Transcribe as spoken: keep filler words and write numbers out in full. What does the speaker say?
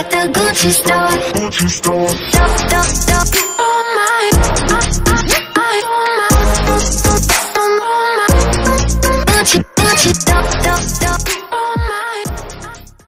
like the Gucci store. Gucci store. Duck, duck, duck. Oh my, I, I, I, oh my, oh my, Gucci, Gucci, duck, duck, duck.